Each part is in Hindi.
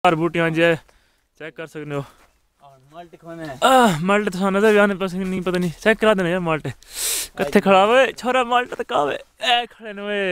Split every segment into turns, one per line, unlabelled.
4 बूटियां जे चेक कर सकते हो। माल्टे तो नजर भी आने पास नहीं, पता नहीं चेक करा देना यार माल्टे कत्थे खड़ा हुए छोरा माल्टे तो कावे ए खड़े ने वे।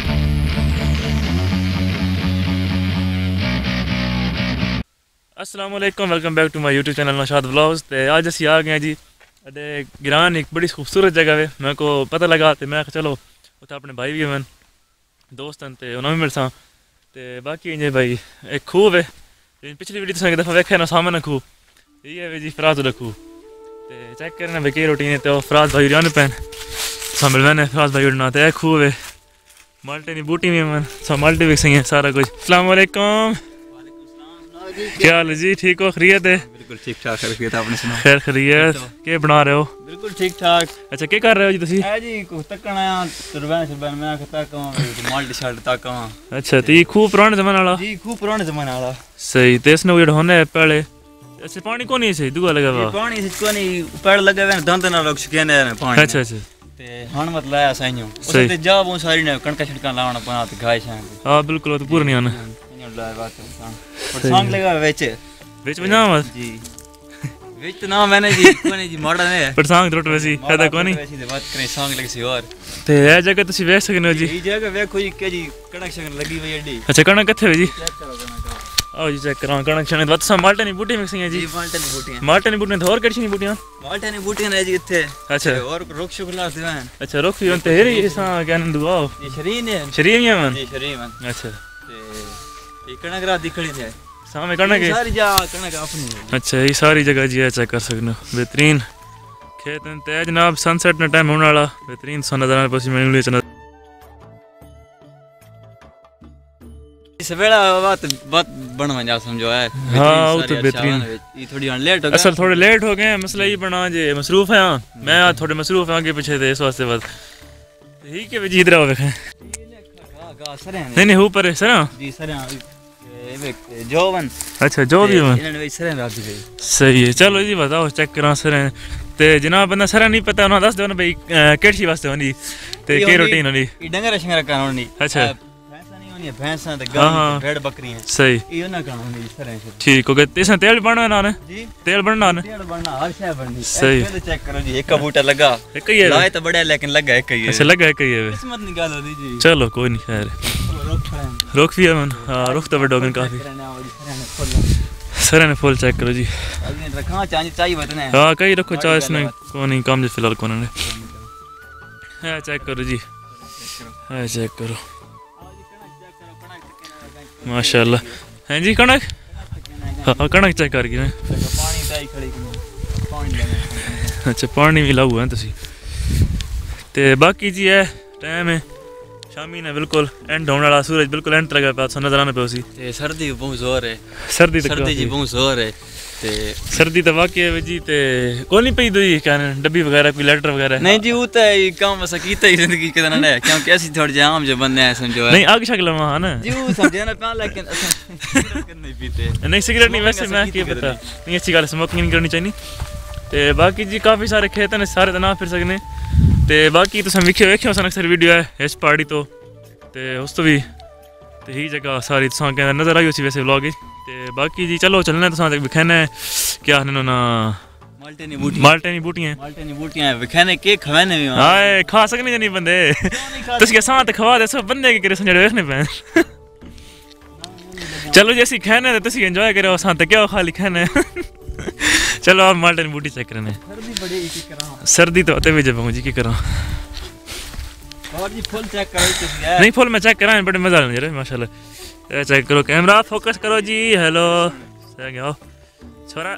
अस्सलाम वालेकुम, welcome back to my YouTube channel Naushad vlogs. ते आज असी आ गए जी अडे गिरान, एक बड़ी खूबसूरत जगह है। मेरे को पता लगा तो मैं चलो उत्थे अपने भाई भी हैं दोस्त हैं तो उन्होंने भी मिलसा। तो बाकी इंजे भाई एक खूह है, पिछली वीडियो तुसें एक दफ़ा वेखे ना सामने खूह ये है जी फराज रखू। तो चेक करना भाई कई रोटीन है। तो फराज भाई जाने पैन शामिल मैंने फराज भाई उड़ना तो खूह है माल्टे की बूटी भी मन सब माल्टे भी सही है सारा कुछ। अस्सलाम वालेकुम, क्या हाल है जी? ठीक हो? खैरियत है?
बिल्कुल ठीक ठाक खैरियत, आपने सुनाओ?
खैर खैरियत। क्या बना रहे हो?
बिल्कुल ठीक ठाक।
अच्छा क्या कर रहे हो जी तुसी?
है जी को तकना या तुरबन मैं तकवा माल्टी शर्ट तकवा।
अच्छा तो ये खूब पुराने जमाने वाला?
जी खूब पुराने जमाने वाला।
सही। तो इसने वो होने पहले अच्छा पानी को नहीं सही दुआ लगा हुआ
पानी से को नहीं पेड़ लगे हुए दंत ना लोग शके ने पानी।
अच्छा अच्छा
ते हण मत लाया सही उसे ते जा वो सारी ने कणका छिड़का लावना पना ते गाय छां।
हां बिल्कुल वो तो पूरा नहीं आना
लाया बात और सांग लगा विच
बना मत
जी विच तो ना मैंने जी कोनी जी माड़ा ने
पर सांग रोट वैसी फायदा कोनी
वैसी बात करें सांग लगी सी और
ते ए जगह तुसी वेख सकने हो जी।
ई जगह देखो जी के जी कणक शंग लगी हुई एडी।
अच्छा कणक कथे है जी?
चेक करो कणक
आओ जी चेक करा कणक शंग बात सब माल्टे नहीं बूटी मिक्सिंग है जी।
माल्टे नहीं बूटियां
माल्टे नहीं बूटियां और केड़ी नहीं बूटियां?
माल्टे नहीं बूटियां है जी इथे।
अच्छा
और रुख शुक्ला दिवान।
अच्छा रुख भी होते हेरी सा क्या नंदू आओ
ये शरीन है
मन
जी शरीन।
अच्छा
ते ये कणक रा दिखड़ी है
सामने कणक है
सारी जा कणक अपनी है।
अच्छा ये सारी जगह जी है चेक कर सकते हो बेहतरीन खेत हैं। ते जनाब सनसेट ना टाइम होने वाला बेहतरीन सा नज़ारा पसी मैं इंग्लिश चना
सवेला बात बनवा जा समझो है।
हां वो तो बेहतरीन
ये थोड़ी लेट हो गए
असल थोड़े लेट हो गए मसला ये बना जे मसरूफ है मैं आज थोड़े मसरूफ है आगे पीछे थे इस वास्ते बस ठीक है जी इधर आओ देखें नहीं नहीं ऊपर है सर
जी सर जोवन।
अच्छा जो भी
इन्होंने सर रात दी
सही है। चलो जी बताओ चेक करा सर ते जनाब बंदा सर नहीं पता उन्हें दस दो ना भाई केड़ी वास्ते होनी ते के रूटीन होनी
डंगर शंगर का होनी।
अच्छा
भैंसा ते गाय भेड़ बकरी हैं
सही
ये ना खानी सर
ठीक हो गया। इसमें तेल बनना ना
जी
तेल बनना ना
तेल बनना हर शय बननी
सही।
चेक करो जी एक बूटा लगा
एक ही है
लाए तो बड़ा लेकिन लगा एक ही है।
अच्छा लगा एक ही है
किस्मत निकाल दी जी।
चलो कोई नहीं खैर रुख भी है मन हां रुख तो बड़ा होगा काफी सर ने फुल चेक करो जी
रखा चाहिए बतने
हां कई रखो चाय इसने को नहीं काम जे फिलहाल कोने ने है चेक करो जी है चेक करो माशाल्लाह हैं जी कणक हाँ कणक चेक कर गए अच्छा पानी भी लाऊ है तुसी ते बाकी जी है टाइम है शामी ने बिल्कुल एंड होने वाला सूरज बिल्कुल एंड लगा पास नजर आने पे उसी
ते सर्दी बहुत जोर है
सर्दी
जी बहुत जोर है ते
सर्दी तो वाकई है जी ते कोई नहीं पई दोई क्या डब्बी वगैरह कोई लेटर वगैरह
नहीं जी वो तो काम बस कीता ही जिंदगी के ना है क्योंकि ऐसी थोड़ी जाम जो बंदे हैं समझो
नहीं आग शक्ल में हां ना
जी वो समझे ना पा लेकिन नहीं पीते
नहीं सिगरेट नहीं वैसे मैं क्या पता नहीं अच्छी गल स्मोकिंग नहीं करनी चाहिए। ते बाकी जी काफ़ी सारे खेत हैं सारे तो ना फिर सकने ते बाकी तुम वेखियो सन अक्सर वीडियो है इस पार्टी तो ते उस तो भी ते ही जगह सारी तुम कहना नजर आई उसी वैसे व्लॉग ते बाकी जी चलो चलना तुम विखाने क्या ना माल्टे नहीं बूटियां
विखाने के खवाने भी
हाय खा सकने नहीं बंदे तुझे साथ खवा दे सब बंदे के करे समझ देखने पे चलो जैसी खाने तो तुसी एंजॉय करो साथ क्या खाली खाने चलो आप माल्टे की बूटी चेक करने सर्दी तो आते हुए जब जी की करा
और जी फुल चेक करो तुसी
नहीं फुल मैं चेक करा बड़े मजा आ रहा माशाल्लाह चेक करो कैमरा फोकस करो जी हेलो सही गया छोरा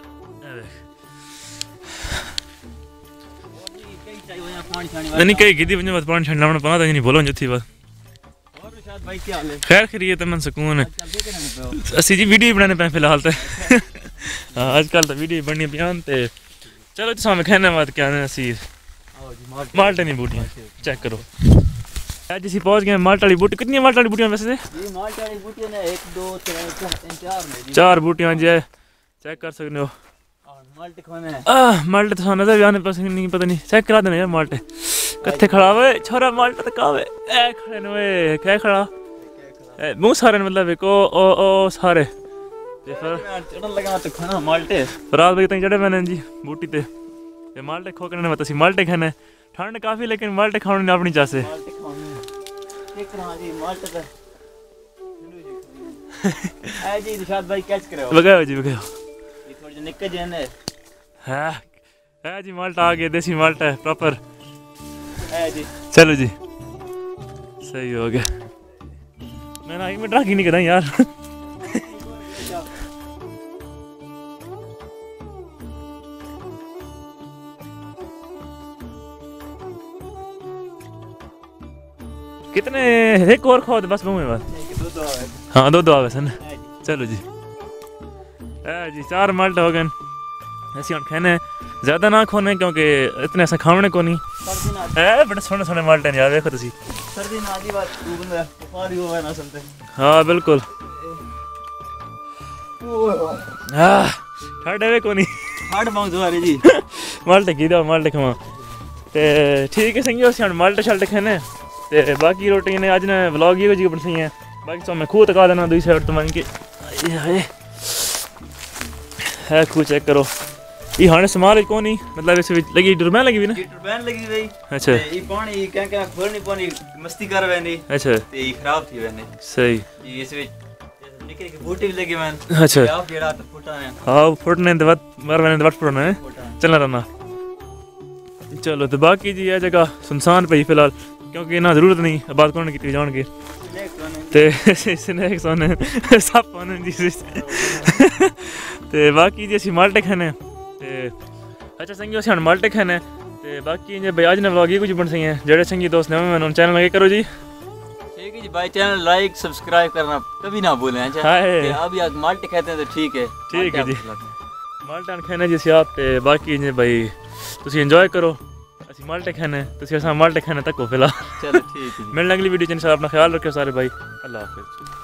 नहीं कहीं गिद्दी बंजे मत पानी ठंडा पना तो नहीं बोलो जत्थी बात खैर खैरियत मन सुकून है असी जी वीडियो बनाने पे फिलहाल तो हाँ आजकल तो वीडियो बननी पियान ते चलो तो सामने कहने बात क्या असी माल्टे नहीं बूटियां चेक करो आज इसी पहुंच गए माल्टे वाली बूटी कितनी माल्टे वाली बूटियां वैसे जी
माल्टे वाली बूटियां ने 1 2 3 4
4 बूटियां जी चेक कर सकते हो
माल्टे खाने
माल्टे तो नजर भी आने पास नहीं, पता नहीं चेक करा देना यार माल्टे कत्थे खड़ा हुए छोरा माल्टे तो कावे ए खड़े ने वे क्या खड़ा मुंह सारे मतलब एक ओ सारे ते फिर
चढ़न लगा तो खाना माल्टे
फराज भाई तई चढ़े मैंने जी बूटी ते माल्टे खोकने ने बतासी माल्टे खाने ठंड काफ़ी लेकिन माल्टे खाने ने अपनी चासे
माल्टे खाने एक रहा जी माल्टे तो ए जी निशाद भाई कैच करे
बगाओ जी बगाओ
ये थोड़ी जी निकल जाने
है जी माल्टा आ गया देसी माल्टा है प्रॉपर
ए जी
चलो जी सही हो गया मैं ना 1 मिनट राखी नहीं करा यार कितने एक और खाओ तो बस मुँह में बस हाँ दो आवे सन चलो जी जी 4 माल्टा हो गए ऐसी हम खाने ज़्यादा ना खोने क्योंकि इतने ऐसा खाने को नहीं बड़े सोने सोने माल्टे यार देखो तुसी
सर्दी ना जी बात बंदा बुखार ही होवे ना सुनते
हाँ बिल्कुल ठाडे वे को नहीं
हार्ड माउथ वाले जी
माल्टे की दो माल्टे खावा ते ठीक है संगी उस माल्टे शाल्टे खाने ते बाकी रोटी ने आज ने व्लॉग ये जी बन सही है बाकी तो मैं खूह तका देना दूसरी साइड तो मन के है खूह चेक करो ये हाने संभाल को नहीं मतलब इस लगी टर्बाइन लगी हुई ना
टर्बाइन लगी हुई
अच्छा
ये पानी क्या खोलनी पानी मस्ती कर वेनी
अच्छा
ते ये खराब थी वेने
सही
ये इस निकल के बूटी भी लगी मैन
अच्छा
आप जेड़ा तो फुटा है
हां फुटने दे बाद मार मैंने दे फुटना है चलना रहना चलो तो बाकी जी ये जगह सुनसान पई फिलहाल क्योंकि ना जरूरत नहीं बात करने की जान के ते स्नैक्स होने सब होने जी ते बाकी जी ਅਸੀਂ ਮਾਲਟੇ ਖਾਣੇ ਤੇ ਅੱਛਾ ਸੰਗੀ ਅਸੀਂ ਹੁਣ ਮਾਲਟੇ ਖਾਣੇ ਤੇ ਬਾਕੀ ਜੇ ਬਈ ਅੱਜ ਨੇ ਵਲੌਗ ਇਹ ਕੁਝ ਬਣ ਸਹੀ ਹੈ ਜਿਹੜੇ ਸੰਗੀ ਦੋਸਤ ਨੇ ਮੈਨੂੰ ਚੈਨਲ ਲਗੇ ਕਰੋ जी
ठीक है जी भाई चैनल लाइक सब्सक्राइब करना कभी ना भूलें अच्छा अभी आज माल्टे खाते हैं तो ठीक है
जी माल्टा खाने जी ਅਸੀਂ ਆਪ ਤੇ ਬਾਕੀ ਜੇ ਬਈ ਤੁਸੀਂ ਇੰਜੋਏ ਕਰੋ ਅਸੀਂ ਮਾਲਟੇ ਖਾਣੇ ਤੁਸੀਂ ਅਸਾਂ ਮਾਲਟੇ ਖਾਣੇ ਤੱਕ ਹੋ ਫਿਲਹਾਲ
चलो ठीक है
मिलने अगली वीडियो में अपना ख्याल रखियो सारे भाई अल्लाह हाफिज़।